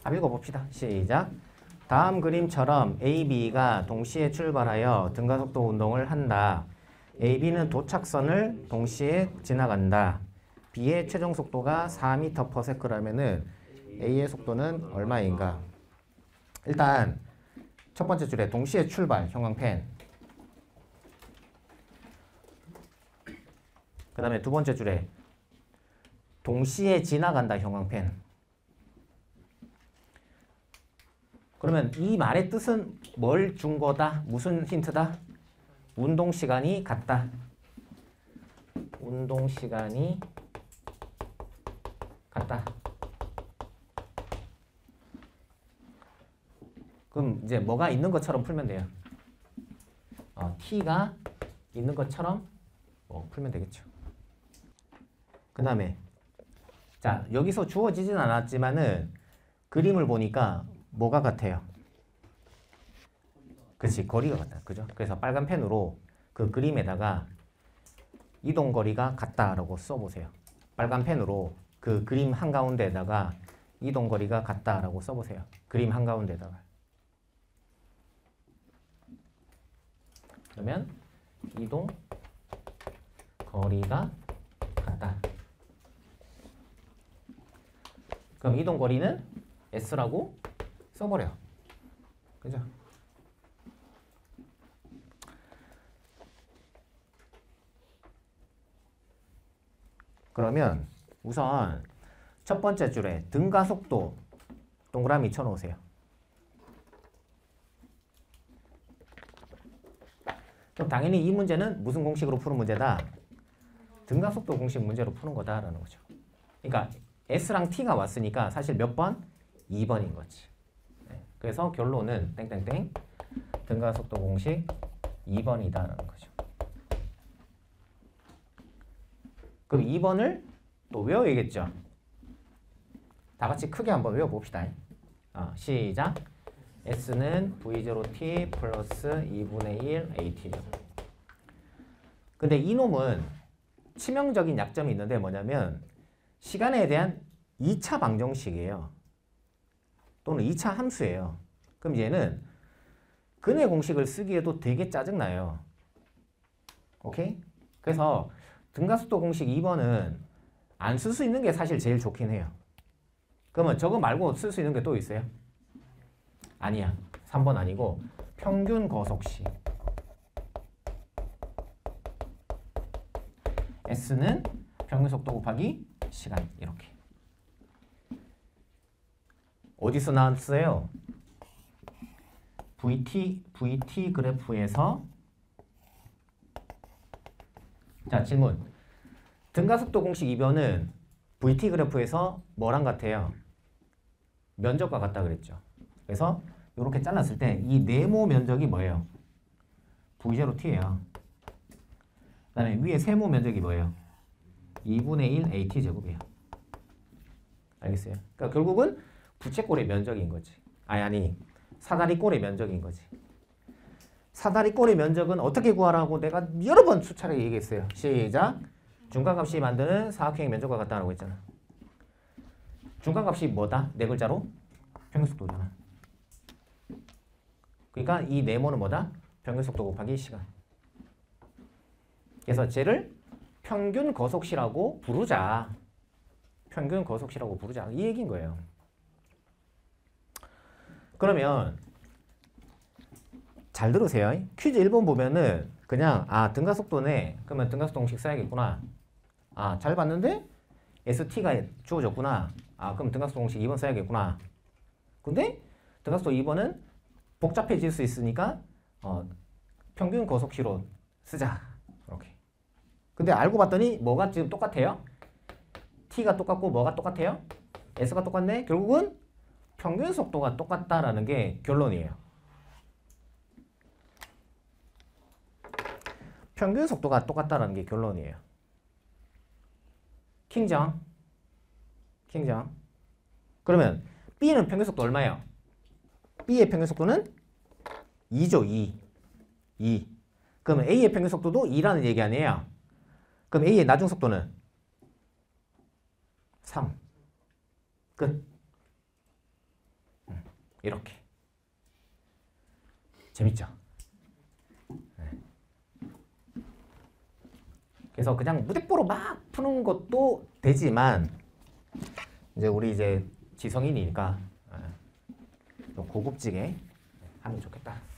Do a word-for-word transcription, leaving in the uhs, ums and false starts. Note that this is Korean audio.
한번 읽어봅시다. 시작. 다음 그림처럼 A, B가 동시에 출발하여 등가속도 운동을 한다. A, B는 도착선을 동시에 지나간다. B의 최종 속도가 사 미터 퍼 세컨드라면은 A의 속도는 얼마인가? 일단 첫 번째 줄에 동시에 출발, 형광펜. 그 다음에 두 번째 줄에 동시에 지나간다, 형광펜. 그러면 이 말의 뜻은 뭘 준 거다? 무슨 힌트다? 운동 시간이 같다. 운동 시간이 같다. 그럼 이제 뭐가 있는 것처럼 풀면 돼요. 어, t가 있는 것처럼 뭐 풀면 되겠죠. 그 다음에 자 여기서 주어지진 않았지만은 그림을 보니까 뭐가 같아요? 그치, 거리가 같다. 그죠? 그래서 빨간 펜으로 그 그림에다가 이동거리가 같다라고 써보세요. 빨간 펜으로 그 그림 한가운데에다가 이동거리가 같다라고 써보세요. 그림 한가운데에다가. 그러면 이동 거리가 같다. 그럼 이동 거리는 S라고 써버려. 그죠? 그러면 우선 첫 번째 줄에 등가속도 동그라미 쳐놓으세요. 그럼 당연히 이 문제는 무슨 공식으로 푸는 문제다? 등가속도 공식 문제로 푸는 거다라는 거죠. 그러니까 S랑 T가 왔으니까 사실 몇 번? 이 번인 거지. 네. 그래서 결론은 땡땡땡 등가속도 공식 이 번이다라는 거죠. 그럼 이 번을 또 외워야겠죠. 다 같이 크게 한번 외워봅시다. 어, 시작. S는 브이 제로 티 플러스 이분의 일 에이티. 근데 이놈은 치명적인 약점이 있는데 뭐냐면 시간에 대한 이 차 방정식이에요. 또는 이 차 함수예요. 그럼 얘는 근의 공식을 쓰기에도 되게 짜증나요. 오케이? 그래서 등가속도 공식 이 번은 안 쓸 수 있는 게 사실 제일 좋긴 해요. 그러면 저거 말고 쓸 수 있는 게 또 있어요? 아니야. 삼 번 아니고 평균 거속시. S는 평균 속도 곱하기 시간. 이렇게. 어디서 나왔어요? 브이티, 브이티 그래프에서. 자, 질문. 등가속도 공식 이 번은 브이티 그래프에서 뭐랑 같아요? 면적과 같다 그랬죠. 그래서 이렇게 잘랐을 때 이 네모 면적이 뭐예요? 브이 제로 티예요. 그 다음에 위에 세모 면적이 뭐예요? 이분의 일 에이티 제곱이에요. 알겠어요? 그러니까 결국은 부채꼴의 면적인 거지. 아니 아니 사다리꼴의 면적인 거지. 사다리꼴의 면적은 어떻게 구하라고 내가 여러 번 수차례 얘기했어요. 시작. 중간값이 만드는 사각형의 면적과 같다라고 했잖아. 중간값이 뭐다? 네 글자로? 평균속도잖아. 그러니까 이 네모는 뭐다? 평균속도 곱하기 시간. 그래서 쟤를 평균 거속시라고 부르자. 평균 거속시라고 부르자. 이 얘기인 거예요. 그러면 잘 들으세요. 퀴즈 일 번 보면은 그냥 아 등가속도네. 그러면 등가속도 공식 써야겠구나. 아 잘 봤는데 에스티가 주어졌구나. 아 그럼 등가속도 공식 이 번 써야겠구나. 근데 등가속도 이 번은 복잡해질 수 있으니까 어, 평균 거속시로 쓰자. 이렇게. 근데 알고 봤더니 뭐가 지금 똑같아요? t가 똑같고 뭐가 똑같아요? s가 똑같네? 결국은 평균 속도가 똑같다라는 게 결론이에요. 평균 속도가 똑같다라는 게 결론이에요. 킹정. 킹정. 그러면 B는 평균 속도 얼마예요? B의 평균 속도는 이죠. 이. 이. 그러면 A의 평균 속도도 이라는 얘기 아니에요? 그럼 A의 나중 속도는 삼. 끝. 이렇게. 재밌죠? 네. 그래서 그냥 무대뽀로 막 푸는 것도 되지만 이제 우리 이제 지성인이니까 좀 고급지게 하면 좋겠다.